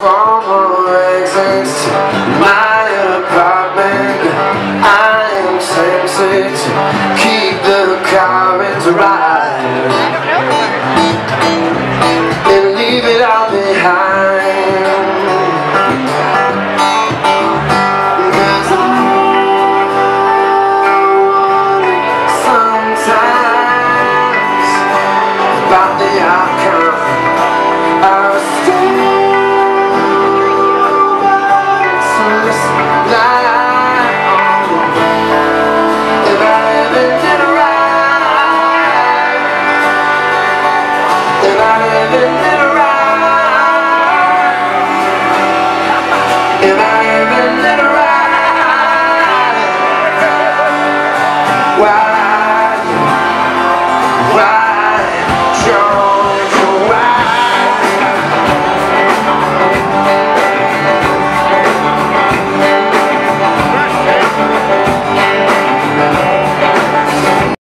From our exits to my apartment, I am tempted to keep the current right.